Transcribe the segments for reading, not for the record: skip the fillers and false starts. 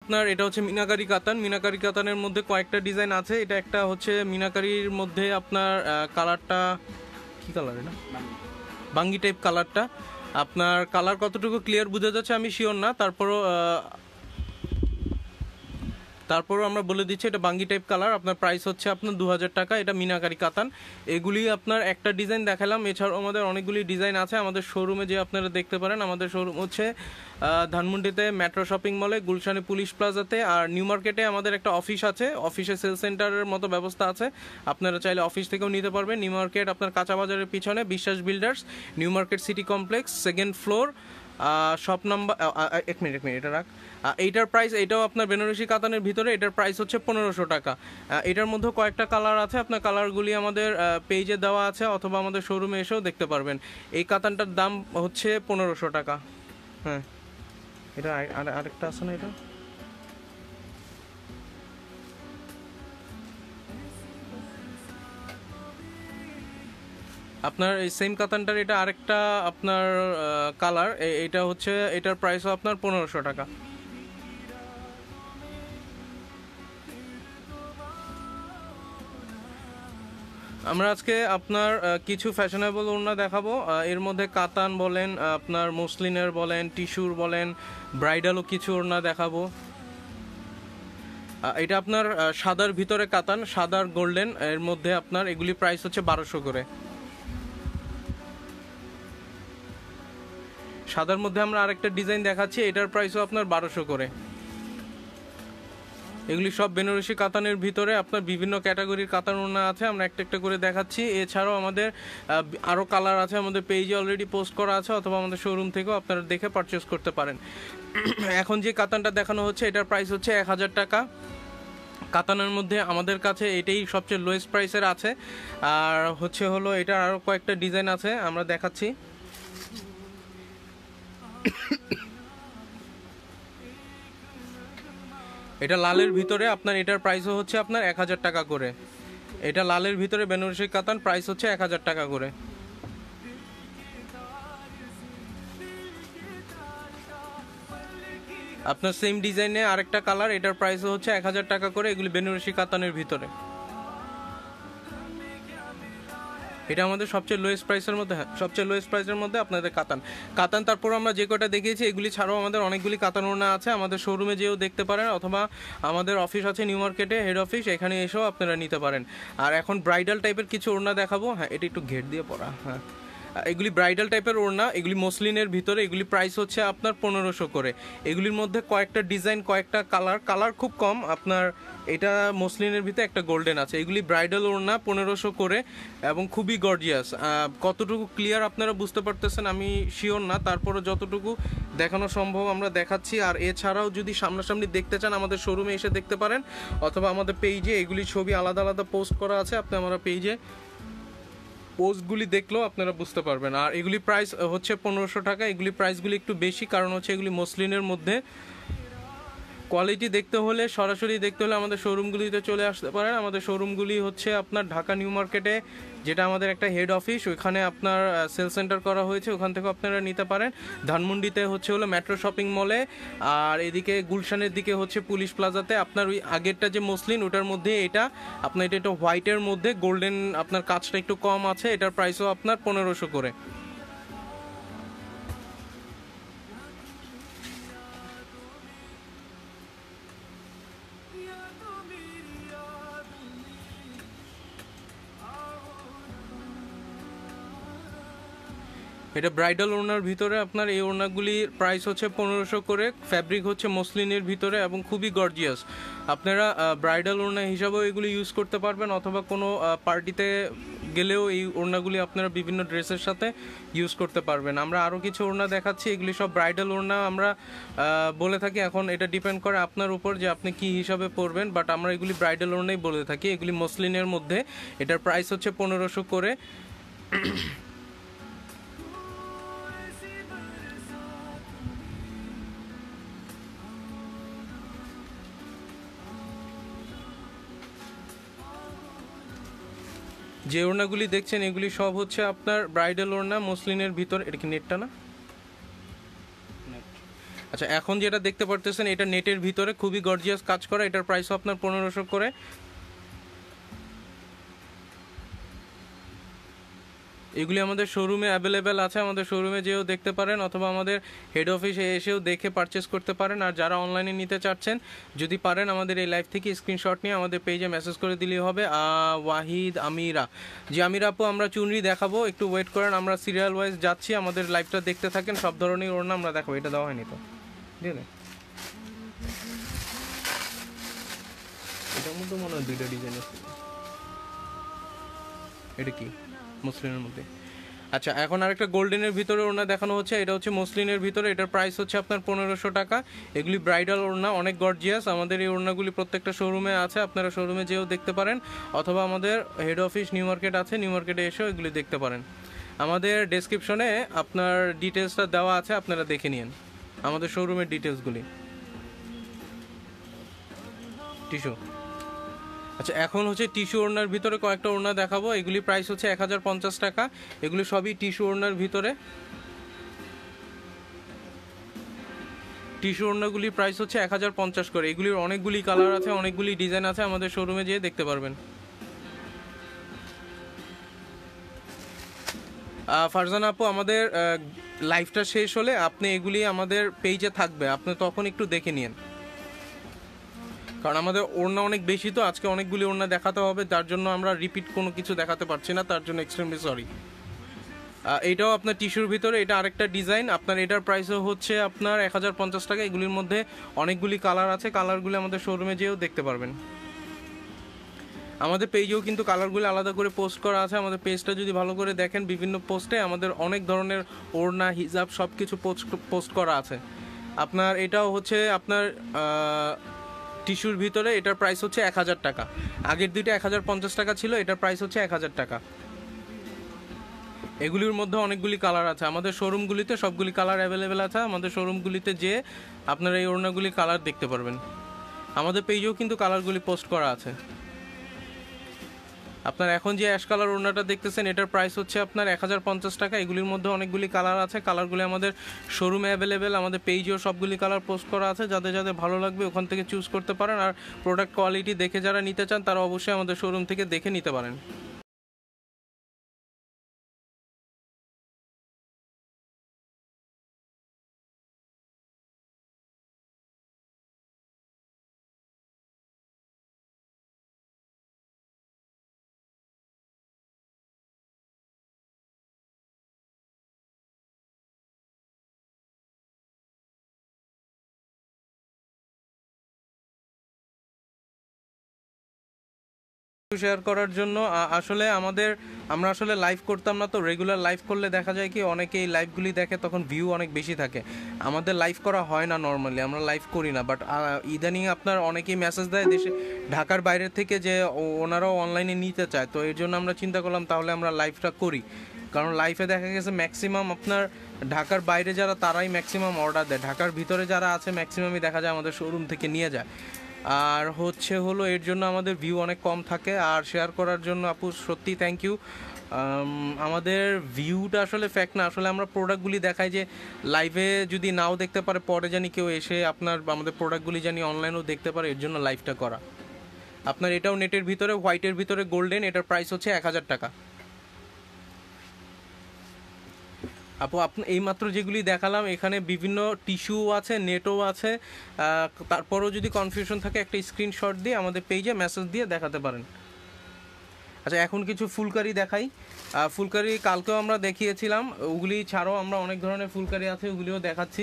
আপনার এটা হচ্ছে মিনাকারি কাতান। মিনাকারি কাতানের মধ্যে কয়েকটা ডিজাইন আছে। এটা একটা হচ্ছে মিনাকারির মধ্যে আপনার কালারটা কি কালার, এটা বাঙ্গি টাইপ কালারটা। আপনার কালার কতটুকু ক্লিয়ার বোঝা যাচ্ছে আমি শিওর না, তারপরও আমরা বলে দিচ্ছি এটা বাঙ্গি টাইপ কালার। আপনার প্রাইস হচ্ছে আপনার 2000 টাকা। এটা মিনাকারি কাতান। এগুলি আপনার একটা ডিজাইন দেখালাম, এছাড়াও আমাদের অনেকগুলি ডিজাইন আছে আমাদের শোরুমে, যে আপনারা দেখতে পারেন। আমাদের শোরুম হচ্ছে ধানমন্ডিতে মেট্রো শপিং মলে, গুলশানে পুলিশ প্লাজাতে, আর নিউ মার্কেটে আমাদের একটা অফিস আছে। অফিসে সেল সেন্টারের মতো ব্যবস্থা আছে, আপনারা চাইলে অফিস থেকেও নিতে পারবেন। নিউ মার্কেট আপনার কাঁচা বাজারের পিছনে Biswas builders, new market city complex, 2nd floor, shop number. এক মিনিট এটা রাখ। এইটার প্রাইস, এটাও আপনার বেনারসি কাতানের ভিতরে, এটার প্রাইস হচ্ছে 1500 টাকা। এটার মধ্যে কয়েকটা কালার আছে, আপনার কালারগুলি আমাদের পেজে দেওয়া আছে, অথবা আমাদের শোরুমে এসেও দেখতে পারবেন। এই কাতানটার দাম হচ্ছে 1500 টাকা। হ্যাঁ, এটা আরেকটা আছে না, এটা আপনার এই সেম কাতানটার এটা আরেকটা আপনার কালার। এটা হচ্ছে, এটার প্রাইসও আপনার 1500 টাকা। আমরা আজকে আপনার কিছু ফ্যাশনেবল ওড়না দেখাবো। এর মধ্যে কাতান বলেন, আপনার মসলিনের বলেন, টিস্যুর বলেন, ব্রাইডালও কিছু ওড়না দেখাবো। এটা আপনার সাদার ভিতরে কাতান, সাদার গোল্ডেন, এর মধ্যে আপনার এগুলি প্রাইস হচ্ছে 1200 করে। সাদার মধ্যে আমরা আরেকটা ডিজাইন দেখাচ্ছি, এটার প্রাইসও আপনার 1200 করে। এগুলি সব বেনারসি কাতানের ভিতরে আপনার বিভিন্ন ক্যাটাগরির কাতান ওড়না আছে, আমরা একটা একটা করে দেখাচ্ছি। এছাড়াও আমাদের আরও কালার আছে, আমাদের পেজে অলরেডি পোস্ট করা আছে, অথবা আমাদের শোরুম থেকেও আপনারা দেখে পারচেস করতে পারেন। এখন যে কাতানটা দেখানো হচ্ছে এটার প্রাইস হচ্ছে 1000 টাকা। কাতানের মধ্যে আমাদের কাছে এটাই সবচেয়ে লোয়েস্ট প্রাইসের আছে। আর হলো এটার আরও কয়েকটা ডিজাইন আছে, আমরা দেখাচ্ছি। এটা লালের ভিতরে আপনার, এটার প্রাইসও হচ্ছে আপনার 1000 টাকা করে। এটা লালের ভিতরে বেনারসি কাতান, প্রাইস হচ্ছে 1000 টাকা করে। আপনার সেম ডিজাইনে আরেকটা কালার, এটার প্রাইসও হচ্ছে 1000 টাকা করে। এগুলি বেনারসি কাতানের ভিতরে। এটা আমাদের সবচেয়ে লোয়েস্ট প্রাইসের মধ্যে, হ্যাঁ সবচেয়ে লোয়েস্ট প্রাইসের মধ্যে আপনাদের কাতান। তারপর আমরা যে কটা দেখিয়েছি এগুলি ছাড়াও আমাদের অনেকগুলি কাতান ওড়না আছে, আমাদের শোরুমে যেও দেখতে পারেন, অথবা আমাদের অফিস আছে নিউ মার্কেটে, হেড অফিস, এখানে এসেও আপনারা নিতে পারেন। আর এখন ব্রাইডাল টাইপের কিছু ওড়না দেখাবো। হ্যাঁ, এটা একটু ঘের দিয়ে পরা। হ্যাঁ, এগুলি ব্রাইডাল টাইপের ওড়না, এগুলি মসলিনের ভিতরে, এগুলি প্রাইস হচ্ছে আপনার 1500 করে। এগুলির মধ্যে কয়েকটা ডিজাইন, কয়েকটা কালার খুব কম। আপনার এটা মসলিনের ভিতরে একটা গোল্ডেন আছে। এগুলি ব্রাইডাল ওড়না 1500 করে, এবং খুবই গর্জিয়াস। কতটুকু ক্লিয়ার আপনারা বুঝতে পারতেছেন আমি শিওর না, তারপরে যতটুকু দেখানো সম্ভব আমরা দেখাচ্ছি। আর এছাড়াও যদি সামনাসামনি দেখতে চান আমাদের শোরুমে এসে দেখতে পারেন, অথবা আমাদের পেজে এগুলি ছবি আলাদা আলাদা পোস্ট করা আছে, আপনি আমার পেজে পোস্টগুলি দেখলেও আপনারা বুঝতে পারবেন। আর এগুলি প্রাইস হচ্ছে 1500 টাকা। এগুলি প্রাইসগুলি একটু বেশি, কারণ হচ্ছে এগুলি মসলিনের মধ্যে। কোয়ালিটি দেখতে হলে, সরাসরি দেখতে হলে আমাদের শোরুমগুলিতে চলে আসতে পারেন। আমাদের শোরুমগুলি হচ্ছে আপনার ঢাকা নিউ মার্কেটে, যেটা আমাদের একটা হেড অফিস, ওইখানে আপনার সেল সেন্টার করা হয়েছে, ওখান থেকে আপনারা নিতে পারেন। ধানমন্ডিতে হলো মেট্রো শপিং মলে, আর এদিকে গুলশানের দিকে হচ্ছে পুলিশ প্লাজাতে। আপনার ওই আগেরটা যে মসলিন, ওটার মধ্যে এটা আপনার, এটা একটু হোয়াইটের মধ্যে গোল্ডেন, আপনার কাজটা একটু কম আছে, এটার প্রাইসও আপনার 1500 করে। এটা ব্রাইডাল ওড়নার ভিতরে আপনার, এই ওড়নাগুলির প্রাইস হচ্ছে 1500 করে। ফ্যাব্রিক হচ্ছে মসলিনের ভিতরে এবং খুবই গর্জিয়াস। আপনারা ব্রাইডাল ওড়না হিসাবেও এগুলি ইউজ করতে পারবেন, অথবা কোনো পার্টিতে গেলেও এই ওড়নাগুলি আপনারা বিভিন্ন ড্রেসের সাথে ইউজ করতে পারবেন। আমরা আরও কিছু ওড়না দেখাচ্ছি, এগুলি সব ব্রাইডাল ওড়না আমরা বলে থাকি। এখন এটা ডিপেন্ড করে আপনার উপর যে আপনি কি হিসাবে পরবেন, বাট আমরা এগুলি ব্রাইডাল ওড়নাই বলে থাকি। এগুলি মসলিনের মধ্যে, এটার প্রাইস হচ্ছে 1500 করে। যে ওড়নাগুলি দেখছেন এগুলি সব হচ্ছে আপনার ব্রাইডাল ওড়না মসলিনের ভিতর। এটা কি নেটটা না? আচ্ছা, এখন যেটা দেখতে পারতেছেন এটা নেটের ভিতরে খুবই গর্জিয়াস কাজ করা, এটার প্রাইসও আপনার 1500 করে। এগুলি আমাদের শোরুমে অ্যাভেলেবেল আছে, আমাদের শোরুমে যেও দেখতে পারেন অথবা আমাদের হেড অফিসে এসেও দেখে পারচেস করতে পারেন। আর যারা অনলাইনে নিতে চাচ্ছেন, যদি পারেন আমাদের এই লাইভ থেকে স্ক্রিনশট নিয়ে আমাদের পেজে মেসেজ করে দিলেই হবে। ওয়াহিদ আমিরা, জি আমিরা আপু, আমরা চুনরি দেখাবো, একটু ওয়েট করেন, আমরা সিরিয়াল ওয়াইজ যাচ্ছি, আমাদের লাইভটা দেখতে থাকেন, সব ধরনের ওড়না আমরা দেখাবো। এটা দেওয়া হয়নি তো, বুঝলেন? এটার মধ্যে মনে হয় দুইটা ডিজাইন আছে। এটা কি মসলিনের মধ্যে? আচ্ছা, এখন আরেকটা গোল্ডেনের ভিতরে ওড়না দেখানো হচ্ছে, এটা হচ্ছে মসলিনের ভিতরে, এটার প্রাইস হচ্ছে আপনার 1500 টাকা। এগুলি ব্রাইডাল ওড়না, অনেক গর্জিয়াস। আমাদের এই ওড়নাগুলি প্রত্যেকটা শোরুমে আছে, আপনারা শোরুমে যেও দেখতে পারেন অথবা আমাদের হেড অফিস নিউ মার্কেট আছে, নিউ মার্কেটে এসেও এগুলি দেখতে পারেন। আমাদের ডেসক্রিপশনে আপনার ডিটেলসটা দেওয়া আছে, আপনারা দেখে নিন আমাদের শোরুমের ডিটেলসগুলি। টিস্যু, আচ্ছা এখন হচ্ছে টিস্যু ওড়নার ভিতরে কয়েকটা ওড়না দেখাবো, এগুলি প্রাইস হচ্ছে 1050 টাকা। এগুলি সবই টিস্যু ওড়নার ভিতরে, টিস্যু ওড়নাগুলির প্রাইস হচ্ছে 1050 করে। এগুলির অনেকগুলি কালার আছে, অনেকগুলি ডিজাইন আছে, আমাদের শোরুমে যেয়ে দেখতে পারবেন। ফারজানা আপু, আমাদের লাইভটা শেষ হলে আপনি এগুলি আমাদের পেজে থাকবে, আপনি তখন একটু দেখে নিন, কারণ আমাদের ওড়না অনেক বেশি তো, আজকে অনেকগুলি ওড়না দেখাতে হবে, তার জন্য আমরা রিপিট কোনো কিছু দেখাতে পারছি না, তার জন্য এক্সট্রিমলি সরি। এটাও আপনার টিস্যুর ভিতরে, এটা আরেকটা ডিজাইন, আপনার এটার প্রাইসও হচ্ছে আপনার 1050 টাকা। এগুলির মধ্যে অনেকগুলি কালার আছে, কালারগুলি আমাদের শোরুমে যেয়েও দেখতে পারবেন। আমাদের পেজেও কিন্তু কালারগুলি আলাদা করে পোস্ট করা আছে, আমাদের পেজটা যদি ভালো করে দেখেন, বিভিন্ন পোস্টে আমাদের অনেক ধরনের ওড়না, হিজাব সব কিছু পোস্ট করা আছে। আপনার এটাও হচ্ছে আপনার টিস্যুর ভিতরে, এটার প্রাইস হচ্ছে 1000 টাকা। আগের দুইটা 1050 টাকা ছিল, এটার প্রাইস হচ্ছে 1000 টাকা। এগুলির মধ্যে অনেকগুলি কালার আছে, আমাদের শোরুমগুলিতে সবগুলি কালার অ্যাভেলেবেল আছে, আমাদের শোরুমগুলিতে যে আপনারা এই ওড়নাগুলি কালার দেখতে পারবেন। আমাদের পেজেও কিন্তু কালারগুলি পোস্ট করা আছে। আপনার এখন যে অ্যাশ কালার ওড়নাটা দেখতেছেন, এটার প্রাইস হচ্ছে আপনার 1050 টাকা। এগুলির মধ্যে অনেকগুলি কালার আছে, কালারগুলি আমাদের শোরুমে অ্যাভেলেবেল, আমাদের পেজেও সবগুলি কালার পোস্ট করা আছে, যাদের যাদের ভালো লাগবে ওখান থেকে চুজ করতে পারেন। আর প্রোডাক্ট কোয়ালিটি দেখে যারা নিতে চান, তারা অবশ্যই আমাদের শোরুম থেকে দেখে নিতে পারেন। শেয়ার করার জন্য আসলে আমরা আসলে লাইভ করতাম না তো, রেগুলার লাইভ করলে দেখা যায় কি অনেকে এই লাইভগুলি দেখে, তখন ভিউ অনেক বেশি থাকে। আমাদের লাইভ করা হয় না নর্মালি, আমরা লাইভ করি না, বাট ইদানিং আপনার অনেকেই মেসেজ দেয় দেশে ঢাকার বাইরের থেকে যে ওনারাও অনলাইনে নিতে চায়, তো এর জন্য আমরা চিন্তা করলাম তাহলে আমরা লাইভটা করি। কারণ লাইভে দেখা গেছে ম্যাক্সিমাম আপনার ঢাকার বাইরে যারা, তারাই ম্যাক্সিমাম অর্ডার দেয়, ঢাকার ভিতরে যারা আছে ম্যাক্সিমামই দেখা যায় আমাদের শোরুম থেকে নিয়ে যায়। আর হলো এর জন্য আমাদের ভিউ অনেক কম থাকে। আর শেয়ার করার জন্য আপু সত্যি থ্যাংক ইউ। আমাদের ভিউটা আসলে ফ্যাক্ট না, আসলে আমরা প্রোডাক্টগুলি দেখাই যে লাইভে যদি নাও দেখতে পারে, পরে জানি কেউ এসে আপনার আমাদের প্রোডাক্টগুলি জানি অনলাইনেও দেখতে পারে, এর জন্য লাইভটা করা। আপনার এটাও নেটের ভিতরে, হোয়াইটের ভিতরে গোল্ডেন, এটার প্রাইস হচ্ছে 1000 টাকা। আপু এইমাত্র যেগুলি দেখালাম, এখানে বিভিন্ন টিস্যু আছে, নেটও আছে, তারপরেও যদি কনফিউশন থাকে একটা স্ক্রিনশট দিয়ে আমাদের পেজে মেসেজ দিয়ে দেখাতে পারেন। আচ্ছা, এখন কিছু ফুলকারি দেখাই। ফুলকারি কালকেও আমরা দেখিয়েছিলাম, ওগুলি ছাড়াও আমরা অনেক ধরনের ফুলকারি আছে, ওগুলিও দেখাচ্ছি।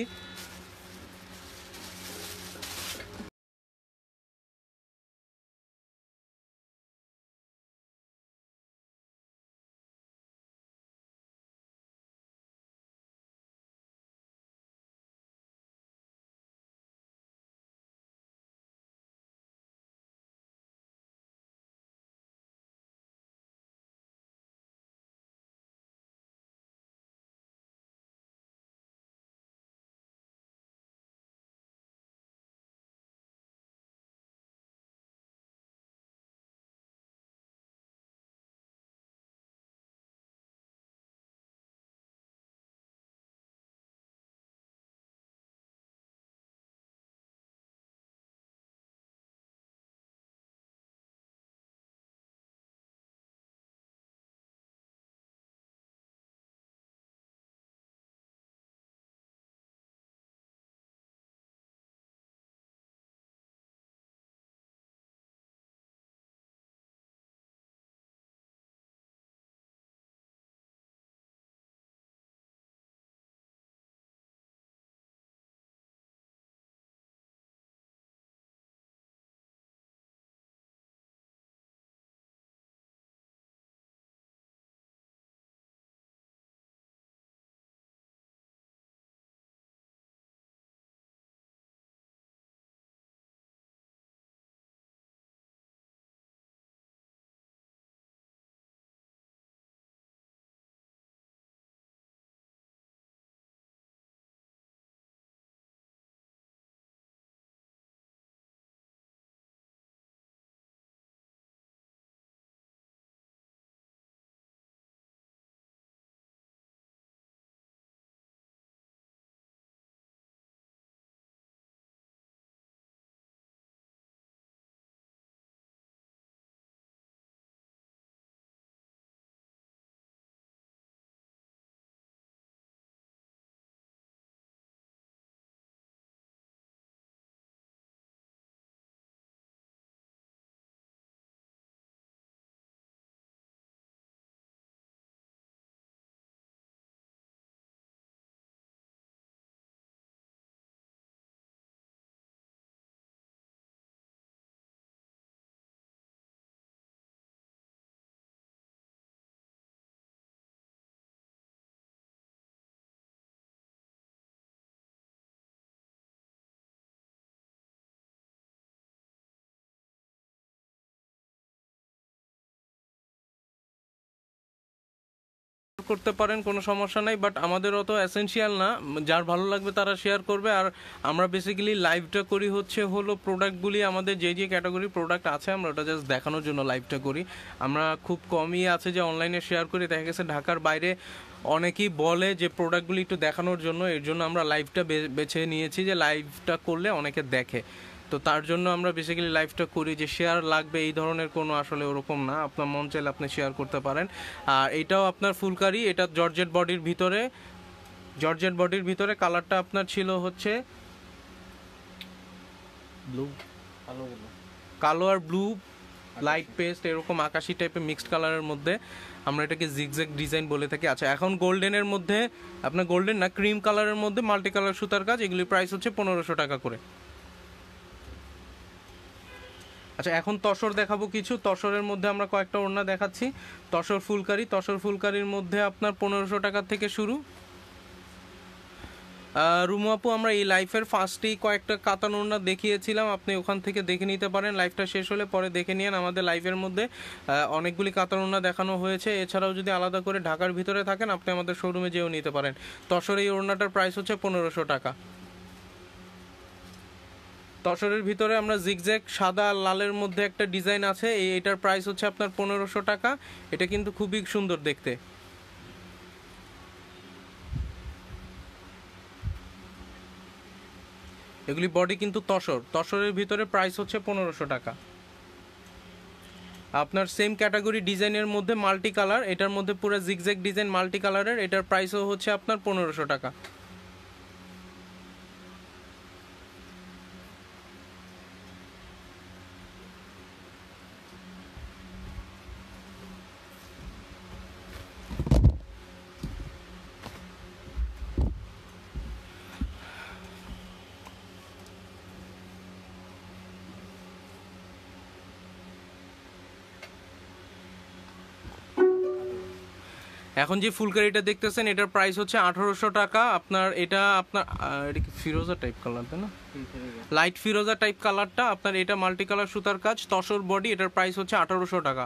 করতে পারেন, কোনো সমস্যা নাই, বাট আমাদের অত এসেনশিয়াল না, যার ভালো লাগবে তারা শেয়ার করবে। আর আমরা বেসিক্যালি লাইভটা করি হলো প্রোডাক্টগুলি আমাদের যে যে ক্যাটাগরি প্রোডাক্ট আছে আমরা ওটা জাস্ট দেখানোর জন্য লাইভটা করি। আমরা খুব কমই আছে যে অনলাইনে শেয়ার করি, দেখা গেছে ঢাকার বাইরে অনেকেই বলে যে প্রোডাক্টগুলি একটু দেখানোর জন্য, এর জন্য আমরা লাইভটা বেছে নিয়েছি যে লাইভটা করলে অনেকে দেখে, তো তার জন্য আমরা বেসিক্যালি লাইভটা করি। যে শেয়ার লাগবে এই ধরনের কোনো আসলে ওরকম না, আপনার মন চাইলে আপনি শেয়ার করতে পারেন। আর এটাও আপনার ফুলকারি, এটা জর্জেট বডির ভিতরে কালারটা আপনার ছিল হচ্ছে ব্লু, কালো আর ব্লু লাইট পেস্ট এরকম আকাশি টাইপের মিক্সড কালারের মধ্যে, আমরা এটাকে জিগজ্যাগ ডিজাইন বলে থাকি। আচ্ছা, এখন গোল্ডেনের মধ্যে আপনার গোল্ডেন না ক্রিম কালারের মধ্যে মাল্টি কালার সুতার কাজ, এগুলির প্রাইস হচ্ছে 1500 টাকা করে। আচ্ছা, এখন তসর দেখাবো কিছু। তসরের মধ্যে আমরা কয়েকটা ওড়না দেখাচ্ছি। তসর ফুলকারির মধ্যে আপনার 1500 টাকা থেকে শুরু। রুমু আপু, আমরা এই লাইফের ফার্স্টেই কয়েকটা কাতান ওড়না দেখিয়েছিলাম, আপনি ওখান থেকে দেখে নিতে পারেন, লাইভটা শেষ হলে পরে দেখে নিন। আমাদের লাইভের মধ্যে অনেকগুলি কাতান ওড়না দেখানো হয়েছে। এছাড়াও যদি আলাদা করে ঢাকার ভিতরে থাকেন আপনি আমাদের শোরুমে যেও নিতে পারেন। তসর এই ওড়নাটার প্রাইস হচ্ছে 1500 টাকা। তসরের ভিতরে আমরা জিগজ্যাগ সাদা আর লালের মধ্যে একটা ডিজাইন আছে, এইটার প্রাইস হচ্ছে আপনার 1500 টাকা। এটা কিন্তু খুবই সুন্দর দেখতে। এগুলি বডি কিন্তু তসরের ভিতরে প্রাইস হচ্ছে 1500 টাকা। আপনার সেম ক্যাটাগরি ডিজাইনের মধ্যে মাল্টি কালার, এটার মধ্যে পুরো জিগজ্যাগ ডিজাইন মাল্টি কালারের, এটার প্রাইসও হচ্ছে আপনার 1500 টাকা। এখন যে ফুলকারিটা দেখতেছেন এটার প্রাইস হচ্ছে 1800 টাকা। আপনার এটা এটা কি ফিরোজা টাইপ কালার, তাই না? লাইট ফিরোজা টাইপ কালারটা আপনার, এটা মাল্টি কালার সুতার কাজ, তসর বডি, এটার প্রাইস হচ্ছে 1800 টাকা।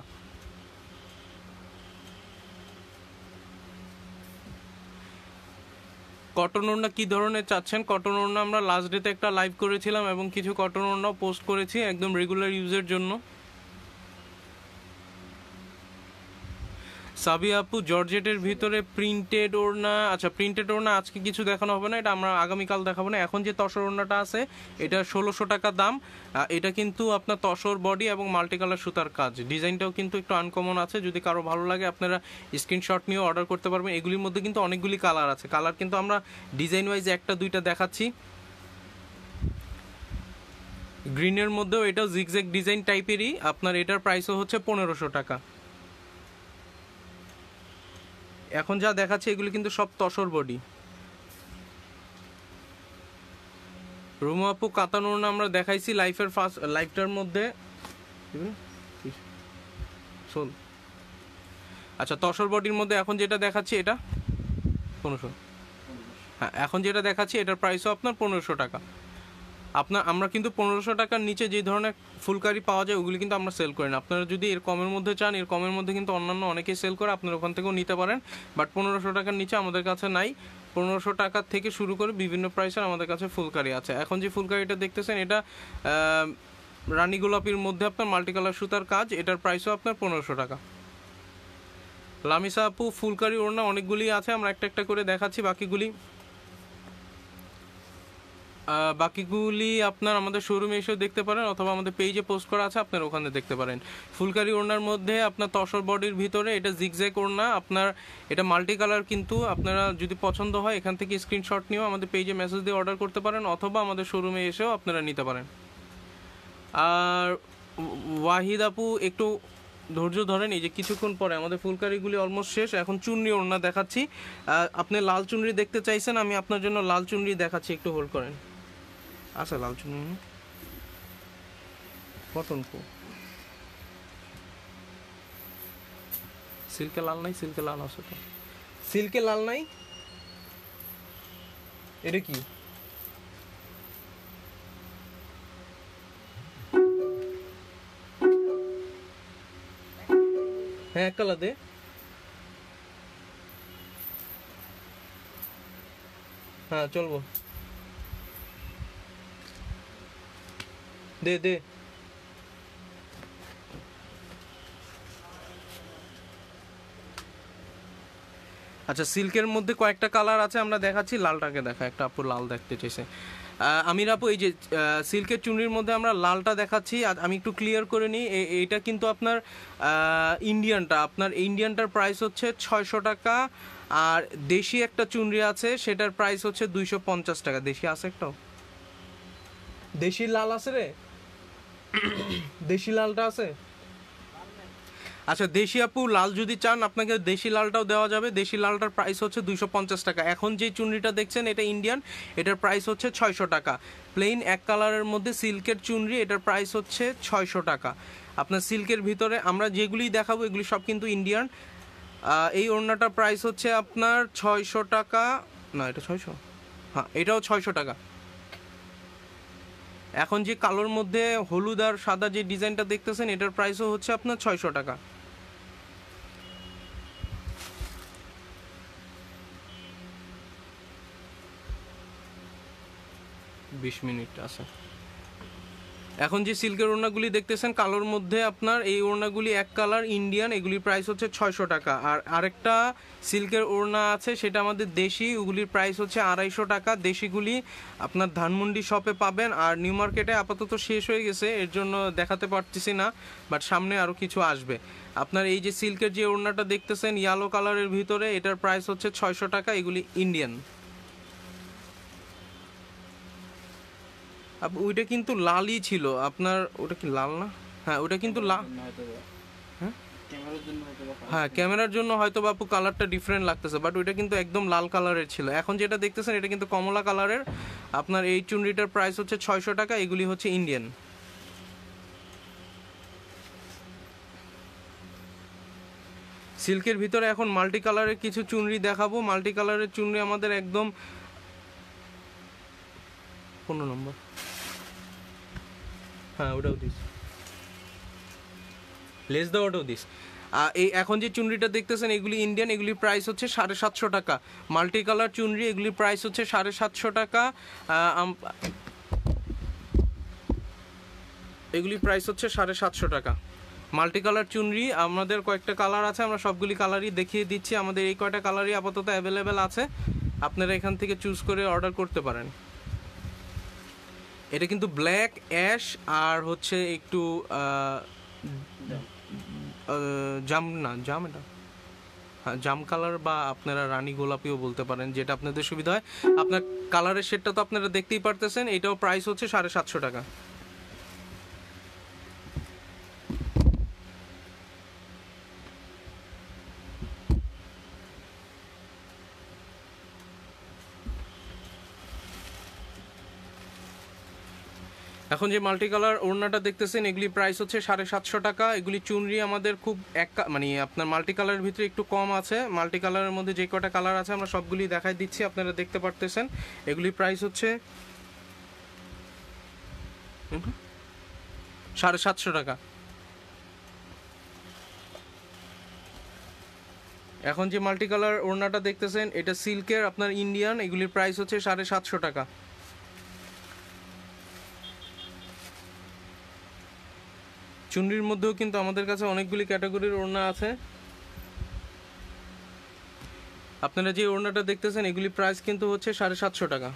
কটন ওড়না কি ধরনের চাচ্ছেন? কটন ওড়না আমরা লাস্ট ডেতে একটা লাইভ করেছিলাম এবং কিছু কটন ওড়নাও পোস্ট করেছি একদম রেগুলার ইউজের জন্য। সাবি আপু, জর্জেটের ভিতরে প্রিন্টেড ওড়না, আচ্ছা প্রিন্টেড ওড়না আজকে কিছু দেখানো হবে না, এটা আমরা আগামীকাল দেখাবো না। এখন যে তসর ওড়নাটা আছে এটা 1600 টাকা দাম। এটা কিন্তু আপনার তসর বডি এবং মাল্টি কালার সুতার কাজ, ডিজাইনটাও কিন্তু একটু আনকমন আছে, যদি কারো ভালো লাগে আপনারা স্ক্রিনশট নিয়ে অর্ডার করতে পারবেন। এগুলির মধ্যে কিন্তু অনেকগুলি কালার আছে, কালার কিন্তু আমরা ডিজাইন ওয়াইজ একটা দুইটা দেখাচ্ছি। গ্রিনের মধ্যেও এটাও জিগজ্যাগ ডিজাইন টাইপেরই, আপনার এটার প্রাইসও হচ্ছে 1500 টাকা। এখন যা দেখাচ্ছে এগুলি কিন্তু সব তসর বডি। রুমু আপু, কাতান ওড়না আমরা দেখাইছি লাইফটার মধ্যে। আচ্ছা, তসর বডির মধ্যে এখন যেটা দেখাচ্ছি এটা 1500। হ্যাঁ, এখন যেটা দেখাচ্ছি এটার প্রাইসও আপনার 1500 টাকা। আমরা কিন্তু 1500 টাকার নিচে যে ধরনের ফুলকারি পাওয়া যায় ওগুলি কিন্তু আমরা সেল করি না। আপনারা যদি এর কমের মধ্যে চান, এর কমের মধ্যে কিন্তু অন্যান্য অনেকেই সেল করে, আপনারা ওখান থেকেও নিতে পারেন, বাট 1500 টাকার নিচে আমাদের কাছে নাই। 1500 টাকার থেকে শুরু করে বিভিন্ন প্রাইসের আমাদের কাছে ফুলকারি আছে। এখন যে ফুলকারিটা দেখতেছেন এটা রানী গোলাপির মধ্যে আপনার মাল্টি কালার সুতার কাজ, এটার প্রাইসও আপনার 1500 টাকা। লামিসা আপু, ফুলকারি ওড়না অনেকগুলি আছে, আমরা একটা একটা করে দেখাচ্ছি। বাকিগুলি আপনার আমাদের শোরুমে এসেও দেখতে পারেন অথবা আমাদের পেজে পোস্ট করা আছে, আপনার ওখানে দেখতে পারেন। ফুলকারি ওড়নার মধ্যে আপনার তসর বডির ভিতরে এটা জিগজ্যাগ ওড়না, আপনার এটা মাল্টি কালার, কিন্তু আপনারা যদি পছন্দ হয় এখান থেকে স্ক্রিনশট নিয়েও আমাদের পেজে মেসেজ দিয়ে অর্ডার করতে পারেন অথবা আমাদের শোরুমে এসেও আপনারা নিতে পারেন। আর ওয়াহিদ আপু, একটু ধৈর্য ধরেন, এই যে কিছুক্ষণ পরে আমাদের ফুলকারিগুলি অলমোস্ট শেষ। এখন চুনরি ওড়না দেখাচ্ছি। আপনি লাল চুনরি দেখতে চাইছেন, আমি আপনার জন্য লাল চুনরি দেখাচ্ছি, একটু হোল্ড করেন। আচ্ছা, লাল চুনরি কটন কো সিল্কে লাল নাই, সিল্কে লাল আছে তো, সিল্কে লাল নাই, এটা কি? হ্যাঁ, এক কালা দে। হ্যাঁ চলবো, দে দে। আচ্ছা, সিল্কের মধ্যে কয়েকটা কালার আছে, আমরা দেখাচ্ছি। লালটাকে দেখা, একটা আপু লাল দেখতে চাইছে। আমির আপু, এই যে সিল্কের চুনরির মধ্যে আমরা লালটা দেখাচ্ছি। আমি একটু ক্লিয়ার করে নিই, এইটা কিন্তু আপনার ইন্ডিয়ানটা, আপনার ইন্ডিয়ানটার প্রাইস হচ্ছে 600 টাকা। আর দেশি একটা চুনরি আছে, সেটার প্রাইস হচ্ছে 250 টাকা। দেশি আছে একটাও? দেশি লাল আছে রে? দেশি লালটা আছে? আচ্ছা, দেশি আপু লাল যদি চান আপনাকে দেশি লালটাও দেওয়া যাবে। দেশি লালটার প্রাইস হচ্ছে 250 টাকা। এখন যে চুনরিটা দেখছেন এটা ইন্ডিয়ান, এটার প্রাইস হচ্ছে 600 টাকা। প্লেন এক কালারের মধ্যে সিল্কের চুনরি, এটার প্রাইস হচ্ছে 600 টাকা। আপনার সিল্কের ভিতরে আমরা যেগুলি দেখাবো এগুলি সব কিন্তু ইন্ডিয়ান। এই ওড়নাটার প্রাইস হচ্ছে আপনার 600 টাকা। না, এটা 600, হ্যাঁ এটাও 600 টাকা। এখন যে কালোর মধ্যে হলুদ আর সাদা যে ডিজাইনটা দেখতেছেন এটার প্রাইসও হচ্ছে আপনার 600 টাকা। 20 মিনিট আছে। এখন যে সিল্কের ওড়নাগুলি দেখতেছেন কালোর মধ্যে, আপনার এই ওড়নাগুলি এক কালার ইন্ডিয়ান, এগুলির প্রাইস হচ্ছে 600 টাকা। আর আরেকটা সিল্কের ওড়না আছে সেটা আমাদের দেশি, ওগুলির প্রাইস হচ্ছে 250 টাকা। দেশিগুলি আপনার ধানমন্ডি শপে পাবেন, আর নিউ মার্কেটে আপাতত শেষ হয়ে গেছে, এর জন্য দেখাতে পারতেছি না, বাট সামনে আরও কিছু আসবে। আপনার এই যে সিল্কের যে ওড়নাটা দেখতেছেন ইয়েলো কালারের ভিতরে, এটার প্রাইস হচ্ছে 600 টাকা, এগুলি ইন্ডিয়ান। ওইটা কিন্তু লালই ছিল আপনার, ওটা কি লাল না? হ্যাঁ ওটা কিন্তু লাল। হ্যাঁ হ্যাঁ, ক্যামেরার জন্য হয়তো বাপু কালারটা ডিফারেন্ট লাগতেছে, বাট ওইটা কিন্তু একদম লাল কালারের ছিল। এখন যেটা দেখতেছেন এটা কিন্তু কমলা কালারের। আপনার এই চুনরিটার প্রাইস হচ্ছে 600 টাকা, এগুলি হচ্ছে ইন্ডিয়ান। সিল্কের ভিতরে এখন মাল্টি কালারের কিছু চুনরি দেখাবো। মাল্টি কালারের চুনরি আমাদের একদম 15 নম্বর, হ্যাঁ ওটাও দিস, লেস দাও ওটাও দিস। এই এখন যে চুনরিটা দেখতেছেন এগুলি ইন্ডিয়ান, এগুলির প্রাইস হচ্ছে 750 টাকা। মাল্টি কালার চুনরি, এগুলির প্রাইস হচ্ছে 750 টাকা। এগুলির প্রাইস হচ্ছে 750 টাকা। মাল্টি কালার চুনরি আমাদের কয়েকটা কালার আছে, আমরা সবগুলি কালারই দেখিয়ে দিচ্ছি। আমাদের এই কয়টা কালারই আপাতত অ্যাভেলেবেল আছে, আপনারা এখান থেকে চুজ করে অর্ডার করতে পারেন। এটা কিন্তু ব্ল্যাক, অ্যাশ আর হচ্ছে একটু জাম, না জাম, এটা হ্যাঁ জাম কালার, বা আপনারা রানী গোলাপিও বলতে পারেন, যেটা আপনাদের সুবিধা হয়। আপনার কালারের শেডটা তো আপনারা দেখতেই পারতেছেন, এটাও প্রাইস হচ্ছে 750 টাকা। এখন যে মাল্টি কালার ওড়নাটা দেখতেছেন এগুলি প্রাইস হচ্ছে 750 টাকা। এগুলি চুনরি আমাদের খুব মানে আপনার মাল্টি কালারের ভিতরে একটু কম আছে। মাল্টি কালারের মধ্যে যে কটা কালার আছে আমরা সবগুলি দেখাই দিচ্ছি, আপনারা দেখতে পারতেছেন। এগুলি প্রাইস হচ্ছে 750 টাকা। এখন যে মাল্টি কালার ওড়নাটা দেখতেছেন এটা সিল্কের, আপনার ইন্ডিয়ান, এগুলির প্রাইস হচ্ছে 750 টাকা। চুনরির মধ্যেও কিন্তু আমাদের কাছে অনেকগুলি ক্যাটাগরির ওড়না আছে। আপনারা যে ওড়নাটা দেখতেছেন এগুলি প্রাইস কিন্তু হচ্ছে 750 টাকা।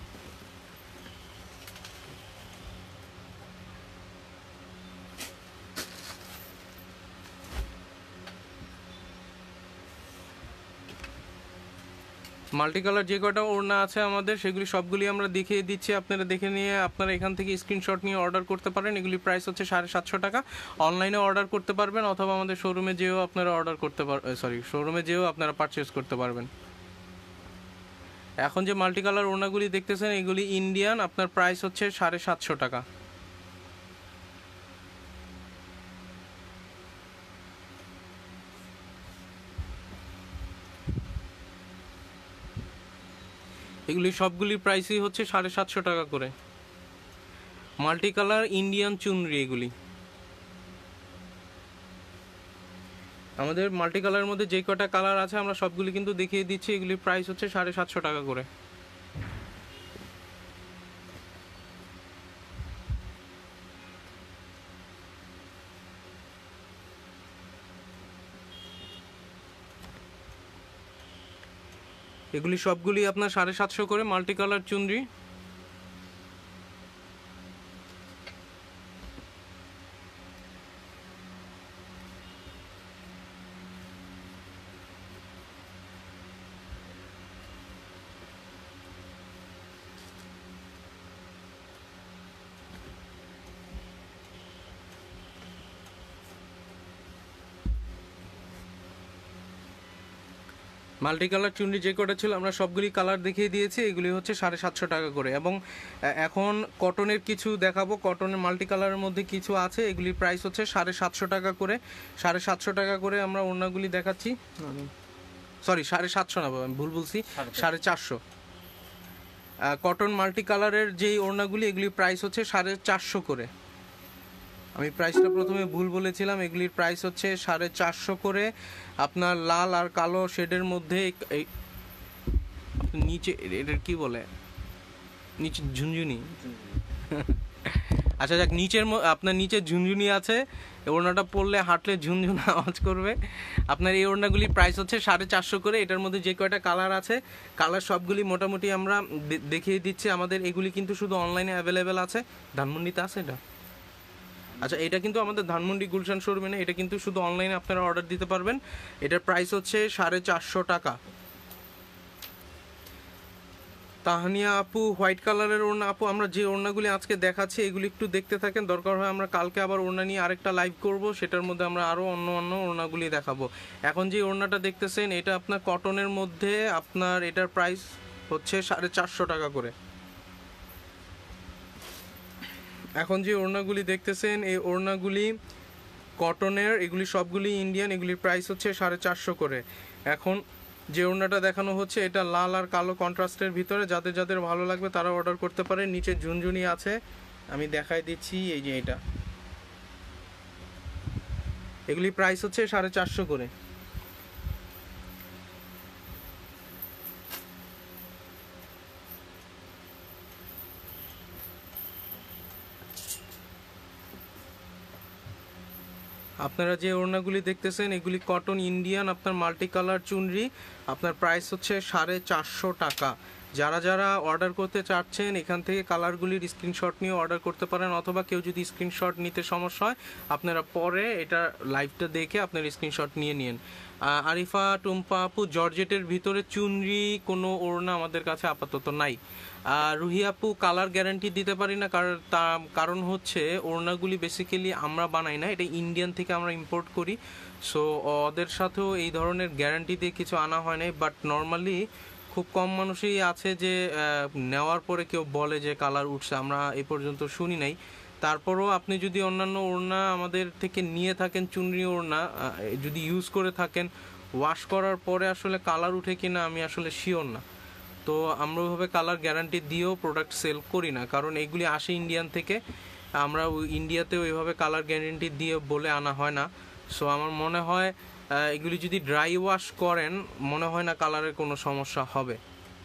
মাল্টি কালার যে কটা ওড়না আছে আমাদের সেগুলি সবগুলি আমরা দেখিয়ে দিচ্ছি, আপনারা দেখে নিয়ে আপনারা এখান থেকে স্ক্রিনশট নিয়ে অর্ডার করতে পারেন। এগুলি প্রাইস হচ্ছে 750 টাকা। অনলাইনে অর্ডার করতে পারবেন, অথবা আমাদের শোরুমে যেও আপনারা অর্ডার করতে শোরুমে যেও আপনারা পারচেস করতে পারবেন। এখন যে মাল্টি কালার ওড়নাগুলি দেখতেছেন এগুলি ইন্ডিয়ান, আপনার প্রাইস হচ্ছে 750 টাকা। এগুলি সবগুলি প্রাইসই হচ্ছে 750 টাকা করে। মাল্টি কালার ইন্ডিয়ান চুনরি এগুলি আমাদের মাল্টি কালারের মধ্যে যে কটা কালার আছে আমরা সবগুলি কিন্তু দেখিয়ে দিচ্ছি। এগুলির প্রাইস হচ্ছে 750 টাকা করে। এগুলি সবগুলি আপনার 750 করে multi colour chunri. Multi colour chunri যে কটা ছিল আমরা সবগুলি কালার দেখিয়ে দিয়েছি, এগুলি হচ্ছে 750 টাকা করে। এবং এখন কটনের কিছু দেখাবো, কটনের মাল্টি কালারের মধ্যে কিছু আছে, এগুলির প্রাইস হচ্ছে 750 টাকা করে। 750 টাকা করে আমরা ওড়নাগুলি দেখাচ্ছি, সরি 750 না, আমি ভুল বলছি, 450। কটন মাল্টি কালারের যেই ওড়নাগুলি এগুলির প্রাইস হচ্ছে 450 করে। আমি প্রাইসটা প্রথমে ভুল বলেছিলাম, এগুলির প্রাইস হচ্ছে 450 করে। আপনার লাল আর কালো শেডের মধ্যে নিচে এটার কি বলে, নিচে ঝুনঝুনি আচ্ছা যাক, আপনার নিচে ঝুনঝুনি আছে, ওড়নাটা পরলে হাঁটলে ঝুনঝুন আওয়াজ করবে। আপনার এই ওড়নাগুলির প্রাইস হচ্ছে 450 করে। এটার মধ্যে যে কয়টা কালার আছে, কালার সবগুলি মোটামুটি আমরা দেখিয়ে দিচ্ছি। আমাদের এগুলি কিন্তু শুধু অনলাইনে অ্যাভেলেবেল আছে। ধানমন্ডিতে আছে এটা? আচ্ছা, এটা কিন্তু আমাদের ধানমন্ডি গুলশান শোরুমে না, এটা কিন্তু শুধু অনলাইনে আপনারা অর্ডার দিতে পারবেন। এটার প্রাইস হচ্ছে 450 টাকা। তাহানিয়া আপু হোয়াইট কালারের ওড়না। আপু আমরা যে ওড়নাগুলি আজকে দেখাচ্ছি এগুলি একটু দেখতে থাকেন, দরকার হয় আমরা কালকে আবার ওড়না নিয়ে আরেকটা লাইভ করব, সেটার মধ্যে আমরা আরও অন্য ওড়নাগুলি দেখাবো। এখন যে ওড়নাটা দেখতেছেন এটা আপনার কটনের মধ্যে, আপনার এটার প্রাইস হচ্ছে 450 টাকা করে। এখন যে ওড়নাগুলি দেখতেছেন এই ওড়নাগুলি কটনের, এগুলি সবগুলি ইন্ডিয়ান, এগুলির প্রাইস হচ্ছে 450 করে। এখন যে ওড়নাটা দেখানো হচ্ছে এটা লাল আর কালো কন্ট্রাস্টের ভিতরে, যাদের যাদের ভালো লাগবে তারা অর্ডার করতে পারে। নিচে ঝুনঝুনি আছে, আমি দেখাই দিচ্ছি, এই যে এটা, এগুলি প্রাইস হচ্ছে 450 করে। আপনারা যে ওড়নাগুলি দেখতেছেন এগুলি কটন ইন্ডিয়ান, আপনার মাল্টি কালার চুনরি, আপনার প্রাইস হচ্ছে 450 টাকা। যারা যারা অর্ডার করতে চাচ্ছেন এখান থেকে কালারগুলির স্ক্রিনশট নিয়ে অর্ডার করতে পারেন, অথবা কেউ যদি স্ক্রিনশট নিতে সমস্যা হয় আপনারা পরে এটা লাইভটা দেখে আপনার স্ক্রিনশট নিয়ে নিন। আরিফা টুম্পা আপু, জর্জেটের ভিতরে চুনরি কোনো ওড়না আমাদের কাছে আপাতত নাই। রুহি আপু, কালার গ্যারান্টি দিতে পারি না, কারণ হচ্ছে ওড়নাগুলি বেসিক্যালি আমরা বানাই না, এটা ইন্ডিয়ান থেকে আমরা ইম্পোর্ট করি। সো ওদের সাথেও এই ধরনের গ্যারান্টি দিয়ে কিছু আনা হয় নাই। বাট নর্মালি খুব কম মানুষই আছে যে নেওয়ার পরে কেউ বলে যে কালার উঠছে, আমরা এই পর্যন্ত শুনি নাই। তারপরও আপনি যদি অন্যান্য ওড়না আমাদের থেকে নিয়ে থাকেন, চুনরি ওড়না যদি ইউজ করে থাকেন, ওয়াশ করার পরে আসলে কালার উঠে কিনা আমি আসলে শিওর না। তো আমরা ওইভাবে কালার গ্যারান্টি দিয়েও প্রোডাক্ট সেল করি না, কারণ এইগুলি আসে ইন্ডিয়ান থেকে, আমরা ইন্ডিয়াতে ওইভাবে কালার গ্যারান্টি দিয়ে বলে আনা হয় না। সো আমার মনে হয় এগুলি যদি ড্রাই ওয়াশ করেন মনে হয় না কালারের কোনো সমস্যা হবে।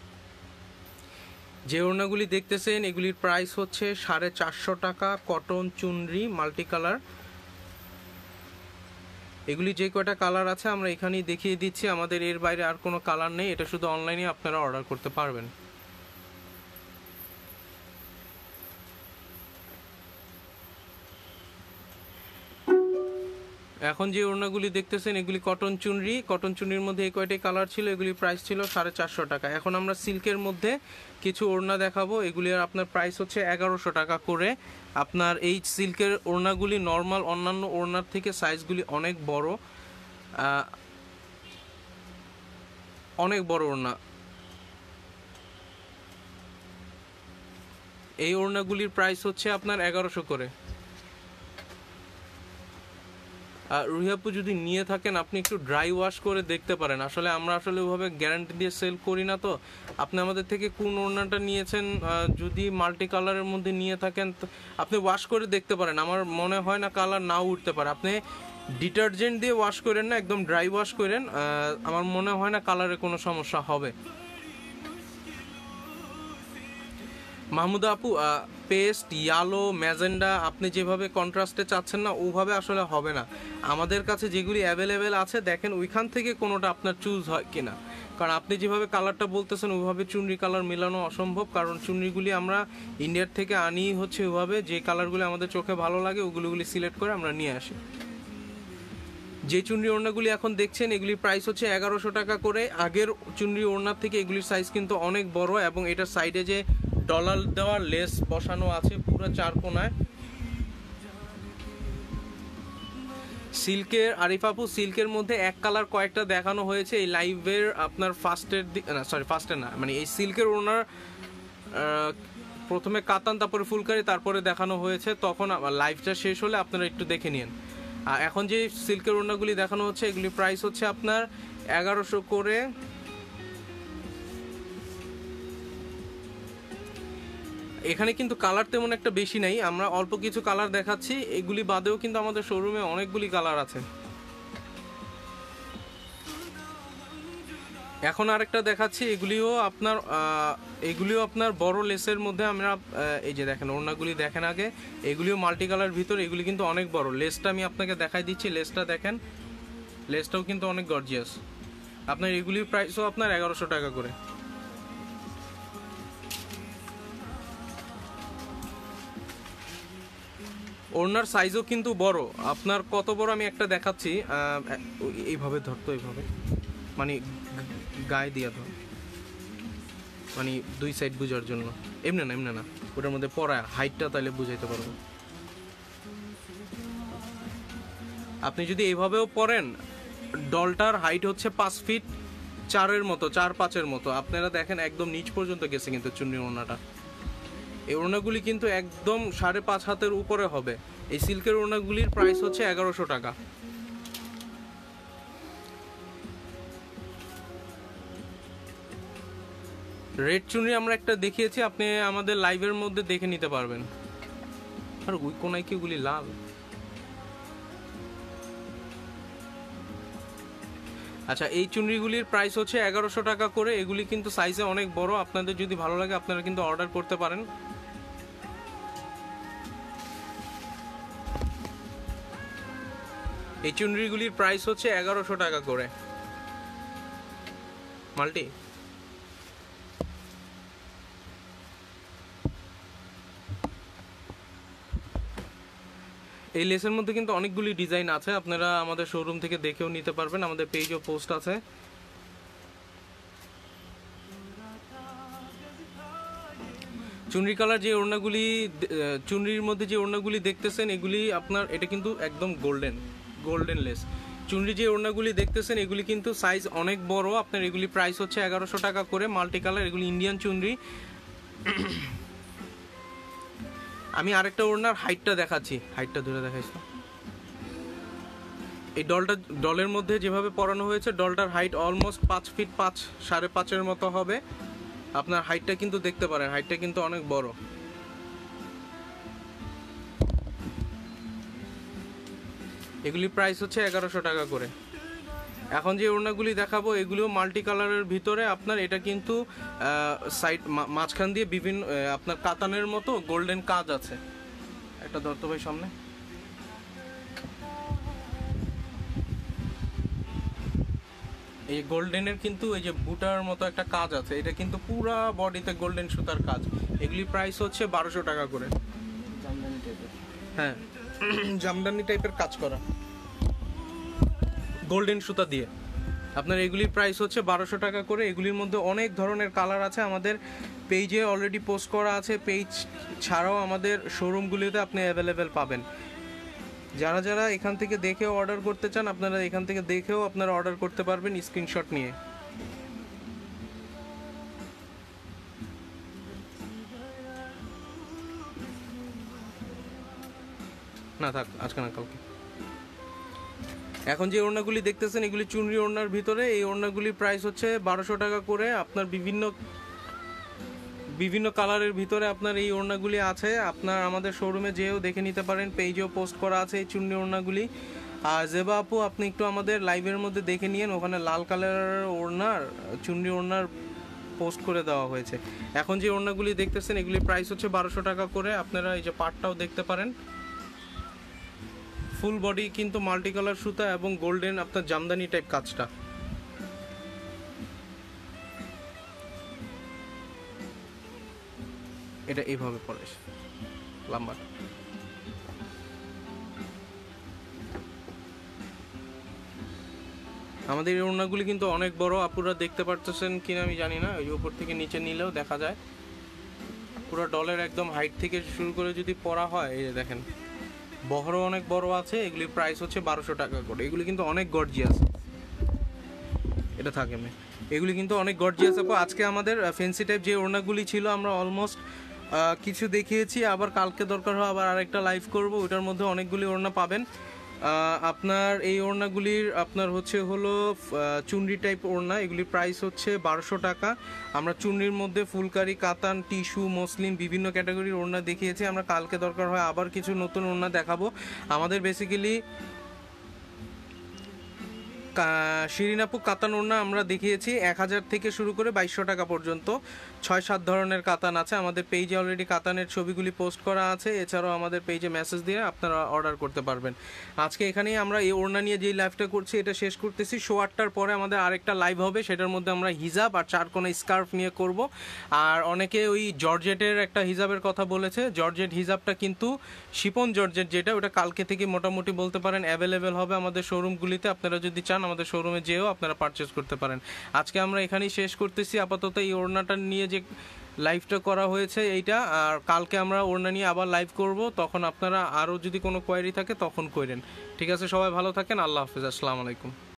যে ওড়নাগুলি দেখতেছেন এগুলির প্রাইস হচ্ছে 450 টাকা, কটন চুনরি মাল্টি কালার। এগুলি যে কয়টা কালার আছে আমরা এখানেই দেখিয়ে দিচ্ছি, আমাদের এর বাইরে আর কোনো কালার নেই, এটা শুধু অনলাইনে আপনারা অর্ডার করতে পারবেন। এখন যে ওড়নাগুলি দেখতেছেন এগুলি কটন চুনরি, কটন চুনরির মধ্যে এই কয়টাই কালার ছিল, এগুলি প্রাইস ছিল 450 টাকা। এখন আমরা সিল্কের মধ্যে কিছু ওড়না দেখাবো, এগুলি আপনার প্রাইস হচ্ছে 1100 টাকা করে। আপনার এই সিল্কের ওড়নাগুলি নর্মাল অন্যান্য ওড়নার থেকে সাইজগুলি অনেক বড়, অনেক বড় ওড়না। এই ওড়নাগুলির প্রাইস হচ্ছে আপনার 1100 করে। রুহিয়াপু, যদি নিয়ে থাকেন আপনি একটু ড্রাই ওয়াশ করে দেখতে পারেন, আসলে আমরা আসলে ওইভাবে গ্যারান্টি দিয়ে সেল করি না। তো আপনি আমাদের থেকে কোন ওড়নাটা নিয়েছেন, যদি মাল্টি কালারের মধ্যে নিয়ে থাকেন আপনি ওয়াশ করে দেখতে পারেন, আমার মনে হয় না কালার নাও উঠতে পারে। আপনি ডিটারজেন্ট দিয়ে ওয়াশ করেন না, একদম ড্রাই ওয়াশ করেন, আমার মনে হয় না কালারে কোনো সমস্যা হবে। মাহমুদা আপু, পেস্ট, ইয়ালো, ম্যাজেন্ডা আপনি যেভাবে কন্ট্রাস্টে চাচ্ছেন না ওভাবে আসলে হবে না। আমাদের কাছে যেগুলি অ্যাভেলেবেল আছে দেখেন ওইখান থেকে কোনোটা আপনার চুজ হয় কিনা, কারণ আপনি যেভাবে কালারটা বলতেছেন ওইভাবে চুনরি কালার মেলানো অসম্ভব, কারণ চুনরিগুলি আমরা ইন্ডিয়ার থেকে আনি হচ্ছে ওইভাবে যে কালারগুলি আমাদের চোখে ভালো লাগে ওগুলোগুলি সিলেক্ট করে আমরা নিয়ে আসি। যে চুনরি ওড়নাগুলি এখন দেখছেন এগুলির প্রাইস হচ্ছে 1100 টাকা করে। আগের চুনরি ওড়নার থেকে এগুলির সাইজ কিন্তু অনেক বড়, এবং এটার সাইডে যে ডলার দেওয়ার লেস বসানো আছে পুরো 4 কোণায়। সিল্কের, আরিফ আপু সিল্কের মধ্যে এক কালার কয়েকটা দেখানো হয়েছে এই লাইভের আপনার ফার্স্টের না সরি ফার্স্টের না, মানে এই সিল্কের ওড়নার প্রথমে কাতান তারপরে ফুলকারি তারপরে দেখানো হয়েছে, তখন লাইভটা শেষ হলে আপনারা একটু দেখে নিন। আর এখন যে সিল্কের ওড়নাগুলি দেখানো হচ্ছে এগুলি প্রাইস হচ্ছে আপনার 1100 করে। এখানে কিন্তু কালার তেমন একটা বেশি নাই, আমরা অল্প কিছু কালার দেখাচ্ছি, এগুলি বাদেও কিন্তু আমাদের শোরুমে অনেকগুলি কালার আছে। এখন আরেকটা দেখাচ্ছি, এগুলিও আপনার বড় লেসের মধ্যে আমরা এই যে দেখেন ওড়নাগুলি দেখেন আগে, এগুলিও মাল্টি কালার ভিতর, এগুলি কিন্তু অনেক বড়। লেসটা আমি আপনাকে দেখাই দিচ্ছি, লেসটা দেখেন, লেসটাও কিন্তু অনেক গর্জিয়াস। আপনার এগুলির প্রাইসও আপনার 1100 টাকা করে। ওড়নার সাইজও কিন্তু বড়, আপনার কত বড় আমি একটা দেখাচ্ছি, এইভাবে ধরতো, এইভাবে মানে গায়ে দিয়া ধর, মানে দুই সাইড বুঝার জন্য, এমনি না ওটার মধ্যে পরা হাইটটা তাহলে বুঝাইতে পারবো। আপনি যদি এইভাবেও পরেন, ডলটার হাইট হচ্ছে 5 ফিট 4-এর মতো, 4-5-এর মতো। আপনারা দেখেন একদম নিচ পর্যন্ত গেছে কিন্তু চুন্নি ওড়নাটা। এই ওড়নাগুলি কিন্তু একদম 5.5 হাতের উপরে হবে। এই সিল্কের ওড়নাগুলির প্রাইস হচ্ছে 1100 টাকা। রেড চুনরি আমরা একটা দেখিয়েছি, আপনি আমাদের লাইভের মধ্যে দেখে নিতে পারবেন। আর ওই কোনায় কি ওগুলি লাল? আচ্ছা, এই চুনরিগুলির প্রাইস হচ্ছে 1100 টাকা করে। এগুলি কিন্তু সাইজে অনেক বড়, আপনাদের যদি ভালো লাগে আপনারা কিন্তু অর্ডার করতে পারেন। এই চুনরিগুলির প্রাইস হচ্ছে 1100 টাকা করে। মাল্টি এই লেসের মধ্যে কিন্তু অনেকগুলি ডিজাইন আছে, আপনারা আমাদের শোরুম থেকে দেখেও নিতে পারবেন, আমাদের পেজও পোস্ট আছে। চুনরি কালার যে ওড়নাগুলি, চুনরির মধ্যে যে ওড়নাগুলি দেখতেছেন এগুলি আপনার, এটা কিন্তু একদম গোল্ডেন লেস। চুনরি যে ওড়নাগুলি দেখতেছেন এগুলি কিন্তু সাইজ অনেক বড়, আপনার এগুলি প্রাইস হচ্ছে 1100 টাকা করে। মাল্টি কালার, এগুলি ইন্ডিয়ান চুনরি। আমি আরেকটা ওড়নার হাইটটা দেখাচ্ছি, হাইটটা ধরে দেখাইছি। এই ডলের মধ্যে যেভাবে পরানো হয়েছে, ডলটার হাইট অলমোস্ট 5 ফিট 5.5-এর মতো হবে। আপনার হাইটটা কিন্তু দেখতে পারেন, হাইটটা কিন্তু অনেক বড়। এগুলির প্রাইস হচ্ছে 1100 টাকা করে। এখন যে ওড়নাগুলি দেখাবো এগুলিও মাল্টি কালারের ভিতরে, আপনার এটা কিন্তু সাইড মাঝখান দিয়ে বিভিন্ন আপনার কাতানের মতো গোল্ডেন কাজ আছে। একটা ধরতো ভাই সামনে, এই গোল্ডেনের কিন্তু এই যে বুটার মতো একটা কাজ আছে, এটা কিন্তু পুরা বডিতে গোল্ডেন সুতার কাজ। এগুলি প্রাইস হচ্ছে 1200 টাকা করে। হ্যাঁ, জামদানি টাইপের কাজ করা গোল্ডেন সুতা দিয়ে। আপনার এগুলির প্রাইস হচ্ছে 1200 টাকা করে। এগুলির মধ্যে অনেক ধরনের কালার আছে, আমাদের পেজে অলরেডি পোস্ট করা আছে। পেজ ছাড়াও আমাদের শোরুমগুলিতে আপনি অ্যাভেলেবেল পাবেন। যারা যারা এখান থেকে দেখেও অর্ডার করতে চান, আপনারা এখান থেকে দেখেও আপনারা অর্ডার করতে পারবেন স্ক্রিনশট নিয়ে। না থাক, আজকে না কাউকে। এখন যে ওড়নাগুলি দেখতেছেন এগুলি চুনরি ওড়নার ভিতরে। এই ওড়নাগুলির প্রাইস হচ্ছে 1200 টাকা করে। আপনার বিভিন্ন কালারের ভিতরে আপনার এই ওড়নাগুলি আছে, আপনার আমাদের শোরুমে যেও দেখে নিতে পারেন, পেজেও পোস্ট করা আছে এই চুনরি ওড়নাগুলি। আর জেবা আপু, আপনি একটু আমাদের লাইভের মধ্যে দেখে নিন, ওখানে লাল কালারের ওড়নার চুনরি ওড়নার পোস্ট করে দেওয়া হয়েছে। এখন যে ওড়নাগুলি দেখতেছেন এগুলির প্রাইস হচ্ছে 1200 টাকা করে। আপনারা এই যে পাটটাও দেখতে পারেন, ফুল বডি কিন্তু মাল্টি কালার সুতা এবং গোল্ডেন আপনার জামদানি টাইপ কাজটা। এটা এইভাবে পরে লম্বা। আমাদের এই ওড়নাগুলি কিন্তু অনেক বড়, আপুরা দেখতে পারতেছেন কিনা আমি জানি না, ওই উপর থেকে নিচে নিলেও দেখা যায় পুরো ডলের একদম হাইট থেকে শুরু করে যদি পরা হয়, এই যে দেখেন বহরও অনেক বড় আছে। এগুলির প্রাইস হচ্ছে 1200 টাকা করে। এগুলি কিন্তু অনেক গর্জিয়াস, এটা থাকে না, এগুলি কিন্তু অনেক গর্জিয়াস আপু। আজকে আমাদের ফ্যান্সি টাইপ যে ওড়নাগুলি ছিল আমরা অলমোস্ট কিছু দেখিয়েছি, আবার কালকে দরকার হয় আবার আরেকটা লাইভ করব, ওটার মধ্যে অনেকগুলি ওড়না পাবেন। আপনার এই ওড়নাগুলির আপনার হলো চুনরি টাইপ ওড়না, এগুলির প্রাইস হচ্ছে 1200 টাকা। আমরা চুনরির মধ্যে ফুলকারি, কাতান, টিস্যু, মসলিন বিভিন্ন ক্যাটাগরির ওড়না দেখিয়েছি। আমরা কালকে দরকার হয় আবার কিছু নতুন ওড়না দেখাবো। আমাদের বেসিক্যালি শিরিন আপু কাতান ওড়না আমরা দেখিয়েছি 1000 থেকে শুরু করে 2200 টাকা পর্যন্ত, 6-7 ধরনের কাতান আছে। আমাদের পেজে অলরেডি কাতানের ছবিগুলি পোস্ট করা আছে, এছাড়াও আমাদের পেজে মেসেজ দিয়ে আপনারা অর্ডার করতে পারবেন। আজকে এখানেই আমরা এই ওড়না নিয়ে যেই লাইভটা করছি এটা শেষ করতেছি। 8:15টার পরে আমাদের আরেকটা লাইভ হবে, সেটার মধ্যে আমরা হিজাব আর 4 কোণা স্কার্ফ নিয়ে করব। আর অনেকে ওই জর্জেটের একটা হিজাবের কথা বলেছে, জর্জেট হিজাবটা কিন্তু শিপন জর্জেট যেটা, ওটা কালকে থেকে মোটামুটি বলতে পারেন অ্যাভেলেবেল হবে আমাদের শোরুমগুলিতে। আপনারা যদি চান আমাদের শোরুমে যেও আপনারা পারচেস করতে পারেন। আজকে আমরা এখানেই শেষ করতেছি আপাতত এই ওড়নাটা নিয়ে যে লাইভটা করা হয়েছে এইটা। আর কালকে আমরা ওড়না নিয়ে আবার লাইভ করব, তখন আপনারা আরও যদি কোনো কোয়ারি থাকে তখন করেন। ঠিক আছে, সবাই ভালো থাকেন, আল্লাহ হাফেজ, আসসালামু আলাইকুম।